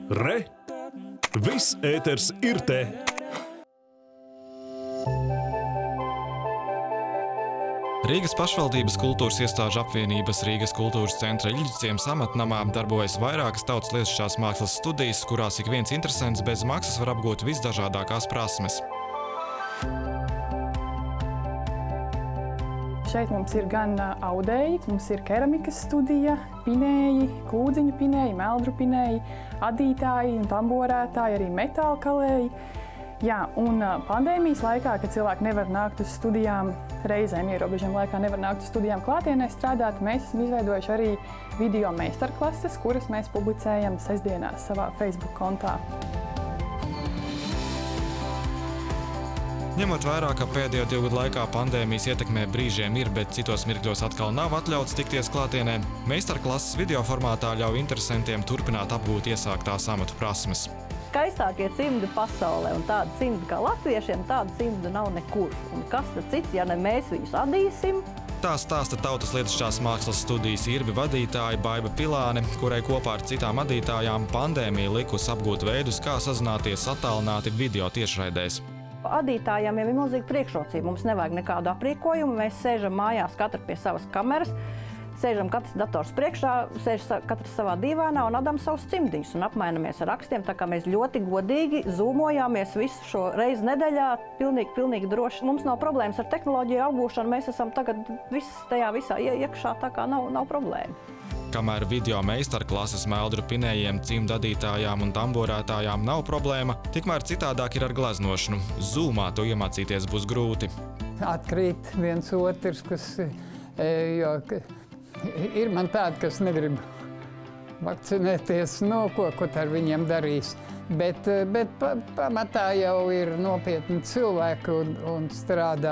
Re! Viss ēters ir te! Rīgas pašvaldības kultūras iestāžu apvienības Rīgas kultūras centra Iļģiciems amatnamā darbojas vairākas tautas lietišķās mākslas studijas, kurās ik viens interesants bez maksas var apgūt visdažādākās prasmes. Šeit mums ir gan audēji, mums ir keramikas studija, pinēji, klūdziņu pinēji, meldru pinēji, adītāji un tamborētāji, arī metāla kalēji. Jā, un pandēmijas laikā, kad cilvēki nevar nākt uz studijām, reizēm ierobežojuma laikā nevar nākt uz studijām klātienē strādāt, mēs esam izveidojuši arī video meistarklases, kuras mēs publicējam sestdienās savā Facebook kontā. Ņemot vērā, ka pēdējo 2 gadu laikā pandēmijas ietekmē brīžiem ir, bet citos mirkļos atkal nav atļauts tikties klātienē, meistarklases video formātā ļauj interesantiem turpināt apgūt iesāktās amatu prasmes. Skaistākie cimdi pasaulē, un tādi cimdi kā latviešiem, tādi cimdi nav nekur. Un kas tad cits, ja ne mēs viņus adīsim? Tā stāsta tautas lietišķās mākslas studijas IRBI vadītāja Baiba Pilāne, kurai kopā ar citām adītājām pandēmija likusi apgūt veidus, kā sazināties attālināti video tiešraidēs. Adītājiem jau ir milzīga priekšrocība. Mums nevajag nekādu aprīkojumu. Mēs sēžam mājās katru pie savas kameras, sēžam katrs dators priekšā, sēž katrs savā dīvainā un adam savus cimdiņus un apmainamies ar rakstiem. Tā kā mēs ļoti godīgi zūmojāmies visu šo reizi nedēļā, pilnīgi droši. Mums nav problēmas ar tehnoloģiju apgūšanu, mēs esam tagad tajā visā iekšā, tā kā nav problēma. Kamēr video meistarklases meldru pinējiem, cimdu adītājām un tamborētājām nav problēma, tikmēr citādāk ir ar gleznošanu. Zūmā to iemācīties būs grūti. Atkrīt viens otrs, jo ir man tādi, kas negrib vakcinēties, ko ar viņiem darīs. Bet pamatā jau ir nopietni cilvēki un strādā,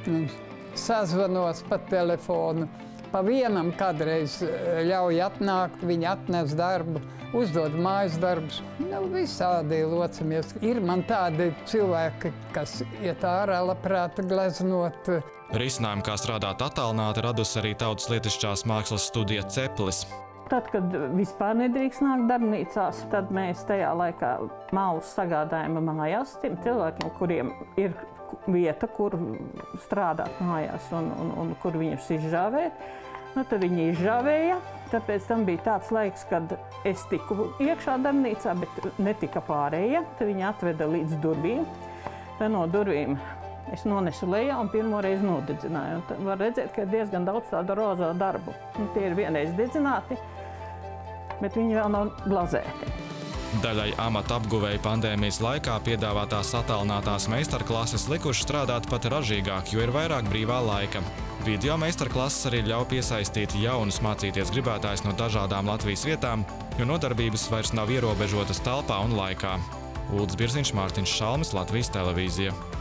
sazvanos pa telefonu. Pa vienam kādreiz ļauj atnākt, viņi atnes darbu, uzdod mājas darbus. Visādi locamies. Ir man tādi cilvēki, kas iet ārā labprāt gleznot. Risinājumu, kā strādāt attālināti, radusi arī tautas lietišķās mākslas studija Ceplis. Tad, kad vispār nedrīkst nākt darbnīcās, tad mēs tajā laikā malus sagādājam mājās tiem cilvēkiem, kuriem ir vieta, kur strādāt mājās un kur viņus izžāvēt. Tad viņi izžāvēja, tad pēc tam bija tāds laiks, kad es tiku iekšā darbnīcā, bet netika pārējie. Tad viņi atveda līdz durvīm. Tad no durvīm es nonesu lejā un pirmo reizi nodedzināju. Tad var redzēt, ka ir diezgan daudz tādu rozā darbu. Tie ir vienreiz dedzināti, bet viņi vēl nav glazēti. Daļai amata apguvēja pandēmijas laikā piedāvātās attālinātās meistarklases likuši strādāt pat ražīgāk, jo ir vairāk brīvā laika. Video meistarklases arī ļauj piesaistīt jaunus mācīties gribētājus no dažādām Latvijas vietām, jo nodarbības vairs nav ierobežotas telpā un laikā. Uldis Birziņš, Mārtiņš Šalmis, Latvijas televīzija.